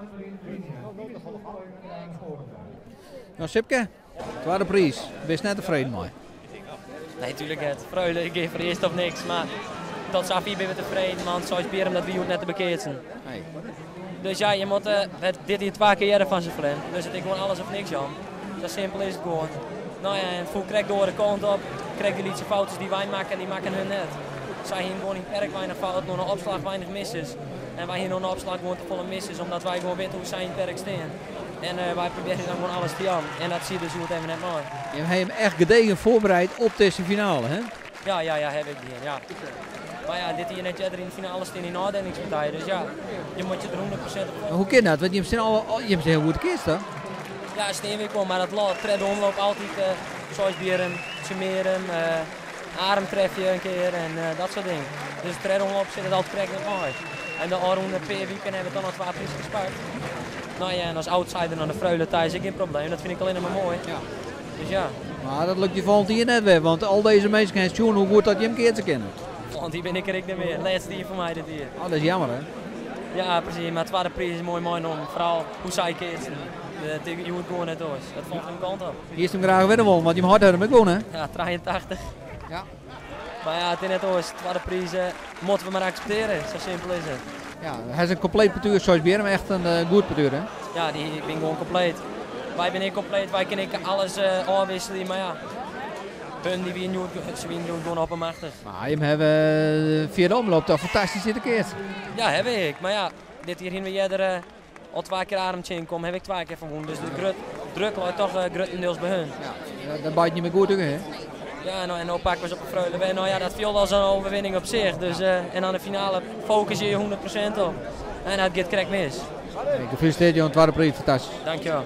Nou, Sipke, tweede prijs. Ben je net tevreden mee? Nee, natuurlijk niet. Vreulen, ik geef voor eerst of niks, maar tot Safie ben we tevreden, want zoals Beren dat we het net te bekeerd zijn. Nee. Dus ja, je moet dit hier 2 keer jaren van zijn vriend. Dus het is gewoon alles of niks, Jan. Zo simpel is het gewoon. Nou ja, en voel krijg door de kant op, krijg die lietse fouten die wij maken, die maken hun net. Zij hier gewoon in het perk weinig fout, nog een opslag weinig misses. En wij hier nog een opslag gewoon te volle misses, omdat wij gewoon weten hoe zij in het perk staan. En wij proberen dan gewoon alles te aan. En dat zie je dus goed even net mooi. Je hebt hem echt gedegen voorbereid op deze finale, hè? Ja, heb ik die. Ja. Maar ja, dit hier net er in de finale staan in nadenkingspartijen. Dus ja, je moet je er 100% op. Maar hoe kan dat? Want je hebt heel goed kist, hè? Ja, het is niet weer komen, maar dat tredde omloop altijd zoals bieren, summeren, arm tref je een keer en dat soort dingen. Dus de tredde omloop zit het altijd correct nog mooi. En de Aroen per weekend hebben we dan nog 2 prijzen gespaard. Nou ja, en als outsider naar de Freulen thuis is geen probleem, dat vind ik alleen maar mooi. Ja. Dus ja. Maar dat lukt je volgend jaar net weer, want al deze mensen gaan zien hoe goed dat je hem keert te kennen. Want die ben ik er niet meer, laatste hier voor mij dit hier. Oh, dat is jammer, hè? Ja, precies, maar tweede prijs is mooi om. Vooral hoe zij keert. Je moet gewoon net door. Dat vond ik een kant op. Hier is hem graag winnen wollen, want je hem hard hebben gewonnen, hè? Ja, 83. Ja. Maar ja, het is net oors. Tweede prijs moeten we maar accepteren. Zo simpel is het. Ja, hij is een compleet betuur zoals Beren, echt een goed betuur, hè? Ja, die ben gewoon compleet. Wij zijn niet compleet, wij kunnen alles afwisselen, maar ja. Hun die winnen gewoon oppermachtig. Maar je hebben via de omloop toch fantastisch zitten keert. Ja, heb ik. Maar ja, dit hier in we al 2 keer ademtje in komen, heb ik 2 keer verwonnen. Dus de druk ligt toch grotendeels bij hun. Ja, dat bijt niet meer goed tegen, hè? Ja, nou, en dan pakken we ze op een Freulen. Nou ja, dat viel als een overwinning op zich. Dus, en aan de finale focus je 100% op. En dat gaat correct mis. Gefeliciteerd, Jon. Het was een prijs, fantastisch. Dankjewel.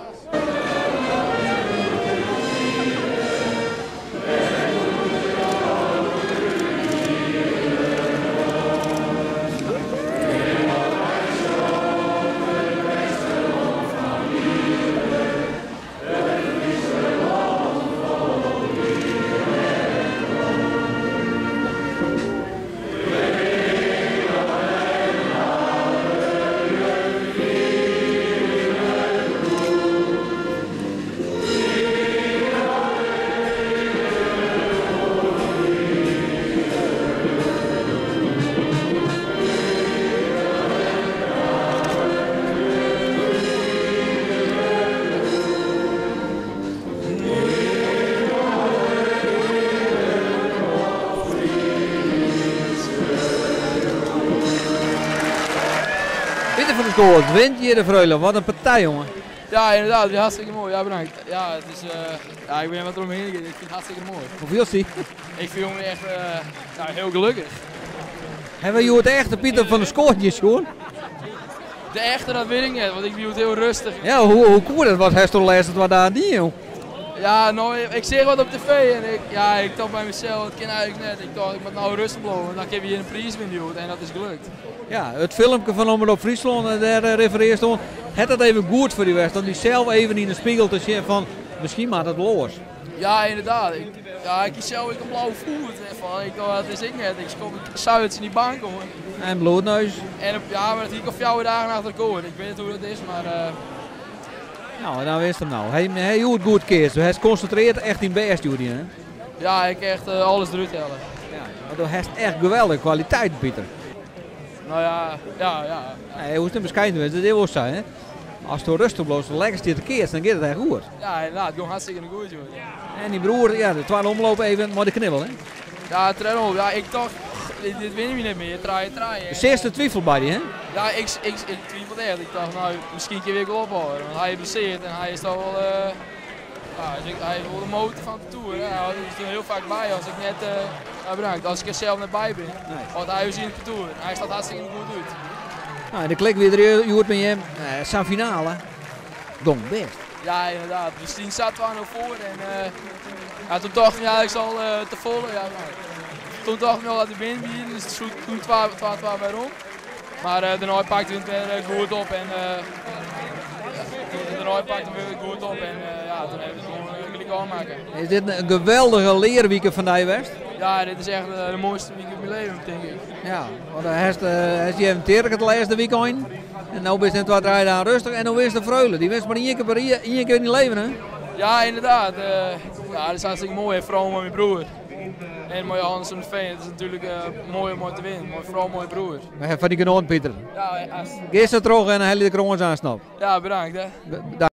Wint hier de Freulen, wat een partij, jongen. Ja, inderdaad, ja, hartstikke mooi. Ja, bedankt. Ja, het is, ik ben wat eromheen gegaan. Ik vind het hartstikke mooi. Hoeveel is die? Ik voel me echt heel gelukkig. Hebben we het echte Pieter van de Skoortjes, gewoon? De echte, dat weet ik niet, want ik viel het heel rustig. Ja, hoe cool dat was, Hestel luistert wat daar niet, joh. Ja, nou, ik zeg wat op tv en ik dacht bij mezelf, het kan eigenlijk net. Ik dacht, ik moet nou rustig blijven, want dan heb je hier een prijs winnen en dat is gelukt. Ja, het filmpje van Omroep Friesland, daar refereert stond, het dat even goed voor die wedstrijd, om die zelf even in de spiegel te zien van, misschien maar dat los. Ja, inderdaad. Ik kies zelf een blauwe voet. Ik dacht, dat is ik net. Ik schop Zuids in die bank, hoor. En bloedneus. En maar dat hier al 4 dagen achter elkaar. Ik weet niet hoe dat is, maar... Nou, nou is het nou. Hij doet goed keer. Hij is geconcentreerd echt in best, Judy, hè? Ja, ik echt alles eruit hellen. Ja, hij is echt geweldige kwaliteit, Pieter. Nou ja. Hij hoeft niet bescheiden te dat was zijn, hè? Als het rustig blijft, lekker zit de keer, dan gaat het echt goed. Ja, inderdaad, het gaat hartstikke goed, joh. En die broer, ja, de tweede omloop even maar de knibbel, hè? Ja, het omloop. Ja, ik dacht, dit winnen we niet meer. Draaien. De eerste twijfel bij die, hè? Ja, ik twijfelde echt. Ik dacht, nou, misschien een keer weer ophouden. Want hij is blesseerd en hij is toch wel... hij is wel de motor van de Tour. Hij is er heel vaak bij als ik net... bedankt, als ik er zelf net bij ben. Nee. Want hij is in de Tour. Hij staat hartstikke goed uit. Nou, de klik weer Joert met hem. Zijn finale. Dong best. Ja, inderdaad. Dus die zat wel nog voor. En toen dacht ik, ik zal te volle. Ja, toen dacht ik nog dat hij binnen bieden. Dus toen 12 bij rond. Maar daarna pakte hij het weer goed op. En daarna pakte hij weer goed op. En toen hebben we het gewoon gelijk aanmaken. Is dit een geweldige leerweek van die West? Ja, dit is echt de mooiste week in mijn leven, denk ik. Ja, want hij heeft je even tegen het laatste weekend. En nu is het 2-3 dagen rustig en nu is de vreugde. Die wist maar één keer in leven, hè? Ja, inderdaad. Ja, dat is hartstikke mooi, vooral met mijn broer. En mooi Hans van de Veen, het is natuurlijk mooi om te winnen. Vooral mooi broer. Van die kanoon, Pieter. Ja, Geef ze terug en dan heb je de kroons aansnap. ja, bedankt hè.